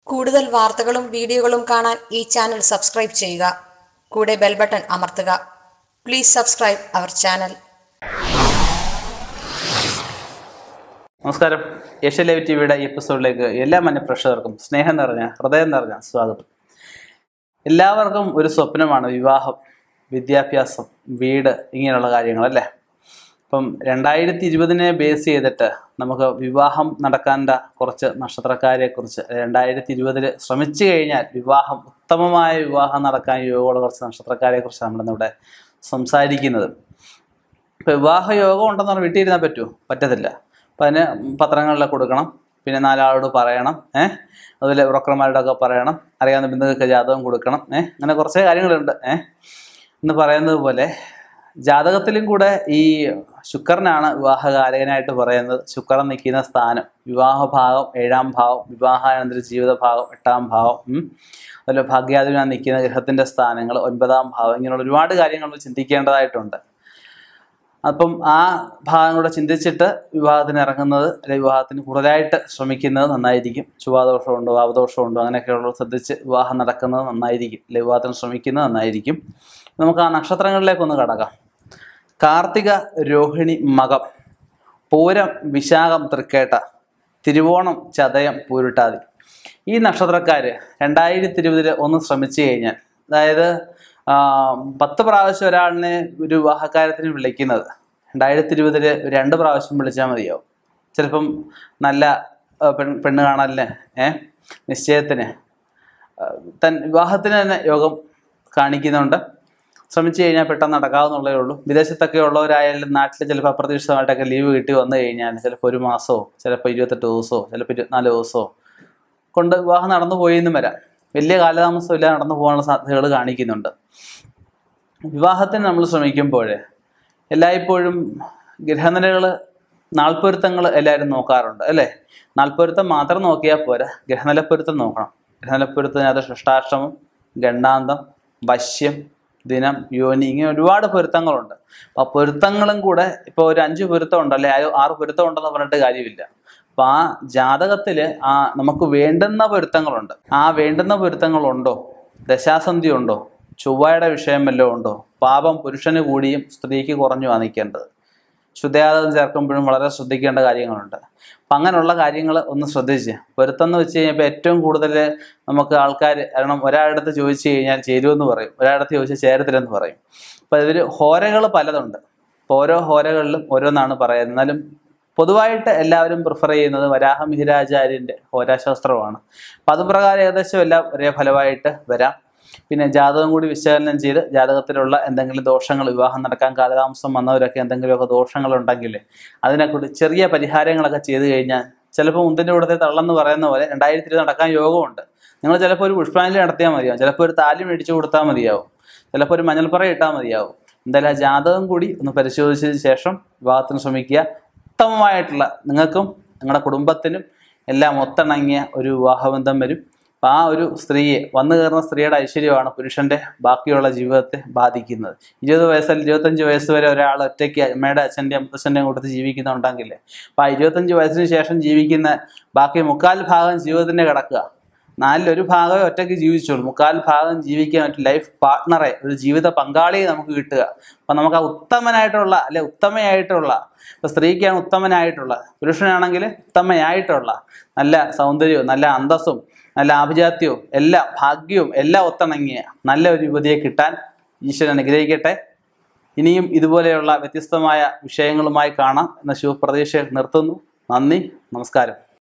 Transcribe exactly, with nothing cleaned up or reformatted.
കൂടുതൽ വാർത്തകളും വീഡിയോകളും കാണാൻ ഈ ചാനൽ സബ്സ്ക്രൈബ് ചെയ്യുക. കൂടെ ബെൽ ബട്ടൺ അമർത്തുക. Please subscribe our channel. നമസ്കാരം. ഏഷ്യ ലൈവ് ടി വിയുടെ ഈ എപ്പിസോഡിലേക്ക് എല്ലാ മനഃപ്രേക്ഷകർക്കും സ്നേഹം നിറഞ്ഞ ഹൃദയം നിറഞ്ഞ സ്വാഗതം. എല്ലാവർക്കും ഒരു സ്വപ്നമാണ് വിവാഹം, വിദ്യാഭ്യാസം, വീട്, ഇങ്ങനെയുള്ള കാര്യങ്ങൾ അല്ലേ. അപ്പം രണ്ടായിരത്തി ഇരുപതിനെ ബേസ് ചെയ്തിട്ട് നമുക്ക് വിവാഹം നടക്കാനുള്ള കുറച്ച് നക്ഷത്രക്കാരെ കുറിച്ച്, രണ്ടായിരത്തി ഇരുപതിൽ ശ്രമിച്ചു കഴിഞ്ഞാൽ വിവാഹം ഉത്തമമായ വിവാഹം നടക്കാൻ യോഗമുള്ള കുറച്ച് നക്ഷത്രക്കാരെ കുറിച്ച് നമ്മളിന്നിവിടെ സംസാരിക്കുന്നത്. ഇപ്പം വിവാഹ യോഗം ഉണ്ടെന്ന് പറഞ്ഞാൽ വീട്ടിൽ ഇരുന്നാൽ പറ്റുമോ? പറ്റത്തില്ല. അപ്പം അതിന് പത്രങ്ങളിലൊക്കെ കൊടുക്കണം, പിന്നെ നാലാളോട് പറയണം, ഏഹ് അതുപോലെ ബ്രോക്കർമാരുടെ ഒക്കെ പറയണം, അറിയാവുന്ന ബന്ധുക്കൾക്ക് ജാതകം കൊടുക്കണം, ഏഹ് അങ്ങനെ കുറച്ച് കാര്യങ്ങളുണ്ട്. ഏഹ് എന്ന് പറയുന്നത് പോലെ ജാതകത്തിലും കൂടെ ഈ ശുക്രനാണ് വിവാഹകാരകനായിട്ട് പറയുന്നത്. ശുക്രൻ നിൽക്കുന്ന സ്ഥാനം വിവാഹഭാവം ഏഴാം ഭാവം, വിവാഹാനന്തര ജീവിത ഭാവം എട്ടാം ഭാവം, അതുപോലെ ഭാഗ്യാധിപനാണ് നിൽക്കുന്ന ഗ്രഹത്തിന്റെ സ്ഥാനങ്ങൾ ഒൻപതാം ഭാവം, ഇങ്ങനെയുള്ള ഒരുപാട് കാര്യങ്ങൾ ചിന്തിക്കേണ്ടതായിട്ടുണ്ട്. അപ്പം ആ ഭാഗം കൂടെ ചിന്തിച്ചിട്ട് വിവാഹത്തിന് ഇറങ്ങുന്നത് അല്ലെങ്കിൽ വിവാഹത്തിന് കൂടുതലായിട്ട് ശ്രമിക്കുന്നത് നന്നായിരിക്കും. ചൊവ്വാദോഷമുണ്ടോ വാവദോഷമുണ്ടോ അങ്ങനെയൊക്കെയുള്ള ശ്രദ്ധിച്ച് വിവാഹം നടക്കുന്നത് നന്നായിരിക്കും, അല്ലെങ്കിൽ വിവാഹത്തിന് ശ്രമിക്കുന്നത് നന്നായിരിക്കും. നമുക്ക് ആ നക്ഷത്രങ്ങളിലേക്കൊന്ന് കടക്കാം. കാർത്തിക, രോഹിണി, മകം, പൂരം, വിശാഖം, തൃക്കേട്ട, തിരുവോണം, ചതയം, പൂരുട്ടാതി. ഈ നക്ഷത്രക്കാര് രണ്ടായിരത്തി ഇരുപതില് ഒന്ന് ശ്രമിച്ചു കഴിഞ്ഞാൽ, അതായത് പത്ത് പ്രാവശ്യം ഒരാളിനെ ഒരു വിവാഹക്കാര്യത്തിന് വിളിക്കുന്നത് രണ്ടായിരത്തി ഇരുപതില് രണ്ട് പ്രാവശ്യം വിളിച്ചാൽ മതിയാവും. ചിലപ്പം നല്ല പെൺ പെണ്ണ് കാണലിന്, ഏഹ് നിശ്ചയത്തിന്, തൻ വിവാഹത്തിന് തന്നെ യോഗം കാണിക്കുന്നുണ്ട്. ശ്രമിച്ചു കഴിഞ്ഞാൽ പെട്ടെന്ന് നടക്കാവുന്നുള്ളേ ഉള്ളൂ. വിദേശത്തൊക്കെ ഉള്ളവരായാലും നാട്ടിൽ ചിലപ്പോൾ അപ്രതീക്ഷിതമായിട്ടൊക്കെ ലീവ് കിട്ടി വന്നു കഴിഞ്ഞാൽ ചിലപ്പോൾ ഒരു മാസമോ ചിലപ്പോൾ ഇരുപത്തെട്ട് ദിവസമോ ചിലപ്പോൾ ഇരുപത്തിനാല് ദിവസമോ കൊണ്ട് വിവാഹം നടന്നു പോയെന്നും വരാം. വലിയ കാലതാമസം ഇല്ലാതെ നടന്നു പോകാനുള്ള സാധ്യതകൾ കാണിക്കുന്നുണ്ട്. വിവാഹത്തിന് നമ്മൾ ശ്രമിക്കുമ്പോൾ എല്ലായ്പ്പോഴും ഗ്രഹനിലകൾ, നാൾപ്പൊരുത്തങ്ങൾ എല്ലാവരും നോക്കാറുണ്ട് അല്ലേ. നാൾപ്പൊരുത്തം മാത്രം നോക്കിയാൽ പോരാ, ഗ്രഹനിലപ്പൊരുത്തം നോക്കണം. ഗ്രഹനിലപ്പൊരുത്തത്തിനകത്ത് ഷിഷ്ടാഷ്ടമം, ഗണ്ണാന്തം, വശ്യം, ദിനം, യോനി, ഇങ്ങനെ ഒരുപാട് പൊരുത്തങ്ങളുണ്ട്. അപ്പം ആ പൊരുത്തങ്ങളും കൂടെ ഇപ്പോൾ ഒരു അഞ്ച് പൊരുത്തം ഉണ്ട് അല്ലെ ആറ് പൊരുത്തം ഉണ്ടെന്ന് പറഞ്ഞിട്ട് കാര്യമില്ല. അപ്പം ആ ജാതകത്തില് ആ നമുക്ക് വേണ്ടുന്ന പൊരുത്തങ്ങളുണ്ട്. ആ വേണ്ടുന്ന പൊരുത്തങ്ങളുണ്ടോ, ദശാസന്ധി ഉണ്ടോ, ചൊവ്വയുടെ വിഷയം വല്ലതും ഉണ്ടോ, പാപം പുരുഷന് കൂടിയും സ്ത്രീക്ക് കുറഞ്ഞു വാങ്ങിക്കേണ്ടത്, ശുദ്ധജാതകം ചേർക്കുമ്പോഴും വളരെ ശ്രദ്ധിക്കേണ്ട കാര്യങ്ങളുണ്ട്. അപ്പം അങ്ങനെയുള്ള കാര്യങ്ങൾ ഒന്ന് ശ്രദ്ധിച്ച് പൊരുത്തം എന്ന് വെച്ച് കഴിഞ്ഞപ്പോൾ ഏറ്റവും കൂടുതൽ നമുക്ക് ആൾക്കാർ, കാരണം ഒരാളുടെ ചോദിച്ചു കഴിഞ്ഞാൽ ചേരുമെന്ന് പറയും, ഒരാളുടെ ചോദിച്ചാൽ ചേരത്തില്ലെന്ന് പറയും. അപ്പം ഇതിൽ ഹോരകൾ പലതുണ്ട്. അപ്പോൾ ഓരോ ഹോരകളിലും ഓരോന്നാണ് പറയുന്നത്. എന്നാലും പൊതുവായിട്ട് എല്ലാവരും പ്രിഫർ ചെയ്യുന്നത് വരാഹമിഹിരാചാര്യൻ്റെ ഹോരാശാസ്ത്രമാണ്. അപ്പം അതുപ്രകാരം ഏകദേശം എല്ലാം ഒരേ ഫലമായിട്ട് വരാം. പിന്നെ ജാതകം കൂടി വിശകലനം ചെയ്ത് ജാതകത്തിലുള്ള എന്തെങ്കിലും ദോഷങ്ങൾ, വിവാഹം നടക്കാൻ കാലതാമസം വന്നവരൊക്കെ എന്തെങ്കിലുമൊക്കെ ദോഷങ്ങളുണ്ടെങ്കിൽ അതിനെക്കുറിച്ച് ചെറിയ പരിഹാരങ്ങളൊക്കെ ചെയ്ത് കഴിഞ്ഞാൽ ചിലപ്പോൾ മുന്തിൻ്റെ കൂടത്തെ തള്ളെന്ന് പറയുന്ന പോലെ രണ്ടായിരത്തി ഇരുപത് നടക്കാൻ യോഗമുണ്ട്. നിങ്ങൾ ചിലപ്പോൾ ഒരു പുഷ്പാഞ്ജലി നടത്തിയാൽ മതിയാവും, ചിലപ്പോൾ ഒരു താലി മേടിച്ചു കൊടുത്താൽ മതിയാവും, ചിലപ്പോൾ ഒരു മഞ്ഞൾപ്പറ ഇട്ടാൽ മതിയാവും. എന്തായാലും ആ ജാതകം കൂടി ഒന്ന് പരിശോധിച്ചതിന് ശേഷം വിവാഹത്തിന് ശ്രമിക്കുക. ഉത്തമമായിട്ടുള്ള നിങ്ങൾക്കും നിങ്ങളുടെ കുടുംബത്തിനും എല്ലാം ഒത്തിണങ്ങിയ ഒരു വിവാഹബന്ധം വരും. അപ്പം ആ ഒരു സ്ത്രീയെ, വന്നു കയറുന്ന സ്ത്രീയുടെ ഐശ്വര്യമാണ് പുരുഷന്റെ ബാക്കിയുള്ള ജീവിതത്തെ ബാധിക്കുന്നത്. ഇരുപത് വയസ്സിൽ ഇരുപത്തഞ്ച് വയസ്സ് വരെ ഒരാൾ ഒറ്റയ്ക്ക് അമ്മയുടെ അച്ഛൻ്റെയും മുത്തച്ഛൻ്റെയും കൂട്ടത്തിൽ ജീവിക്കുന്നുണ്ടെങ്കിൽ അപ്പം ആ ഇരുപത്തഞ്ച് വയസ്സിന് ശേഷം ജീവിക്കുന്ന ബാക്കി മുക്കാൽ ഭാഗം ജീവിതത്തിന്റെ കിടക്കുക. നാലിലൊരു ഭാഗമേ ഒറ്റയ്ക്ക് ജീവിച്ചോളൂ, മുക്കാൽ ഭാഗം ജീവിക്കാൻ ഒരു ലൈഫ് പാർട്ട്ണറെ, ഒരു ജീവിത പങ്കാളിയെ നമുക്ക് കിട്ടുക. അപ്പം നമുക്ക് ആ ഉത്തമനായിട്ടുള്ള അല്ലെ ഉത്തമയായിട്ടുള്ള, ഇപ്പം സ്ത്രീക്കാണ് ഉത്തമനായിട്ടുള്ള, പുരുഷനാണെങ്കിൽ ഉത്തമയായിട്ടുള്ള നല്ല സൗന്ദര്യവും നല്ല അന്തസ്സും നല്ല ആഭിജാത്യവും എല്ലാ ഭാഗ്യവും എല്ലാം ഒത്തിണങ്ങിയ നല്ല ഒരു യുവതിയെ കിട്ടാൻ ഈശ്വരൻ അനുഗ്രഹിക്കട്ടെ. ഇനിയും ഇതുപോലെയുള്ള വ്യത്യസ്തമായ വിഷയങ്ങളുമായി കാണാം എന്ന ശുഭപ്രതീക്ഷ നിർത്തുന്നു. നന്ദി, നമസ്കാരം.